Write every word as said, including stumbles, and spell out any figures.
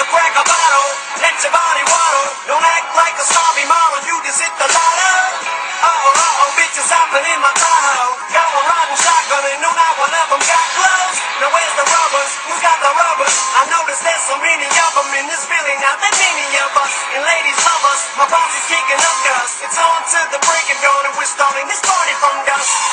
crack a bottle, let your body waddle. Don't act like a snobby model, you just hit the lotto. Uh-oh, uh-oh, bitches hopping in my Tahoe. Got one riding shotgun and no, not one of them got clothes. Now where's the rubbers? Who's got the rubbers? I noticed there's so many of them in this building, not that many of us. And ladies love us, my posse's kicking up dust. It's on to the break of dawn and we're starting this party from dusk.